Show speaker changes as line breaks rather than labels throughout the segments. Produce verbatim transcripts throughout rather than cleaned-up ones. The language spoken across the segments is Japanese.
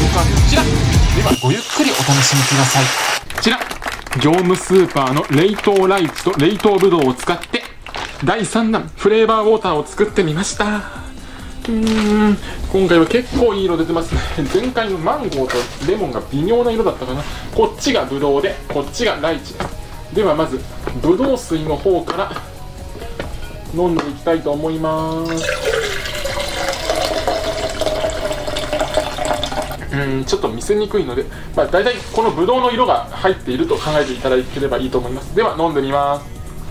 ーパーのこちらではごゆっくりお楽しみください。こちら業務スーパーの冷凍ライチと冷凍ブドウを使ってだいさんだんフレーバーウォーターを作ってみました。うーん今回は結構いい色出てますね。前回のマンゴーとレモンが微妙な色だったかな。こっちがブドウでこっちがライチです。ではまずブドウ水の方から飲んでいきたいと思います。うんちょっと見せにくいので、まあ、大体このブドウの色が入っていると考えていただければいいと思います。では飲んでみます。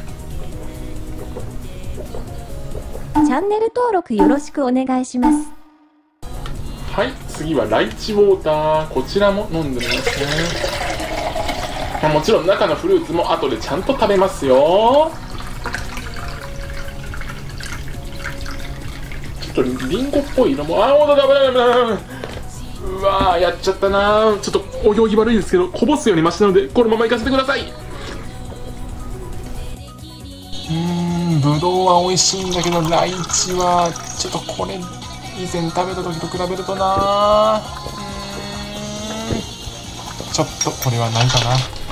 チャンネル登録よろしくお願いします。
はい、次はライチウォーター、こちらも飲んでみますね。まあ、もちろん中のフルーツも後でちゃんと食べますよ。ちょっとリンゴっぽい色も、あー、ほんとだ、危ない危ない危ない。うわー、やっちゃったなー。ちょっとお行儀悪いですけど、こぼすようにマシなので、このままいかせてください。うーん、ぶどうは美味しいんだけど、ライチは、ちょっとこれ、以前食べた時と比べるとなー。うーん、ちょっとこれはないかな。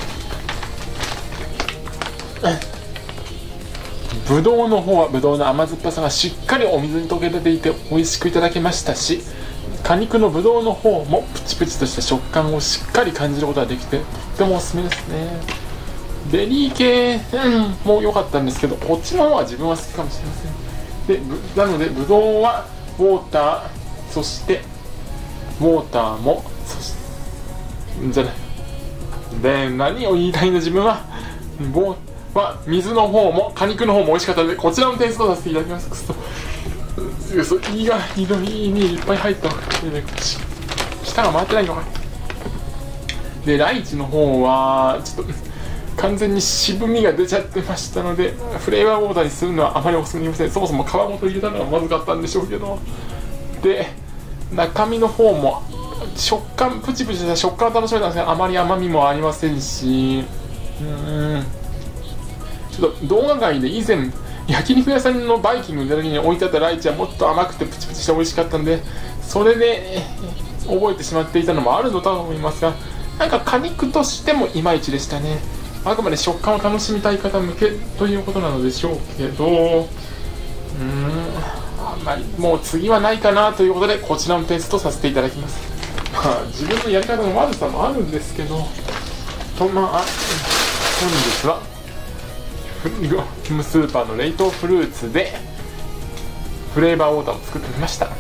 ぶどうの方はぶどうの甘酸っぱさがしっかりお水に溶け出ていて美味しくいただけましたし、果肉のぶどうの方もプチプチとした食感をしっかり感じることができてとってもおすすめですね。ベリー系、うん、もう良かったんですけど、こっちの方は自分は好きかもしれません。でなのでぶどうはウォーター、そしてウォーターもそしてじゃないで何を言いたいんだ自分は。ボーは水の方も果肉の方も美味しかったのでこちらの点数とさせていただきます。くそ嘘、胃が胃の胃にいっぱい入った。舌が回ってないのか。でライチの方はちょっと完全に渋みが出ちゃってましたのでフレーバーウォーターにするのはあまりおすすめません。そもそも皮ごと入れたのがまずかったんでしょうけど。で中身の方も食感プチプチした食感を楽しめたんですがあまり甘みもありませんし、うーんちょっと動画外で以前焼肉屋さんのバイキングに行った時に置いてあったライチはもっと甘くてプチプチして美味しかったんでそれで覚えてしまっていたのもあるのとは思いますが、なんか果肉としてもいまいちでしたね。あくまで食感を楽しみたい方向けということなのでしょうけど、うーんあんまりもう次はないかなということでこちらのテストさせていただきます。まあ自分のやり方の悪さもあるんですけどと、まあ本日は業務スーパーの冷凍フルーツでフレーバーウォーターを作ってみました。う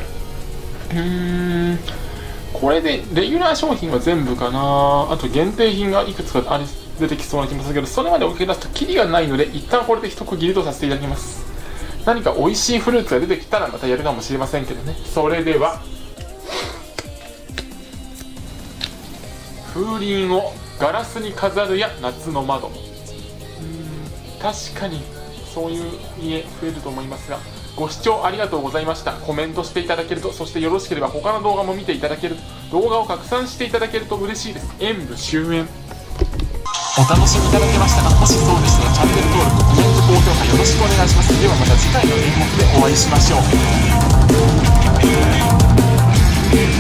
ーんこれでレギュラー商品は全部かな。あと限定品がいくつかあり出てきそうな気もするけどそれまでお受け出すとキリがないので一旦これで一区切りとさせていただきます。何か美味しいフルーツが出てきたらまたやるかもしれませんけどね。それでは風鈴をガラスに飾るや夏の窓、確かにそういう家増えると思いますが、ご視聴ありがとうございました。コメントしていただけると、そしてよろしければ他の動画も見ていただけると、動画を拡散していただけると嬉しいです。演武終演。お楽しみいただけましたか。もしそうでしたらチャンネル登録、コメント、高評価よろしくお願いします。ではまた次回の演目でお会いしましょう。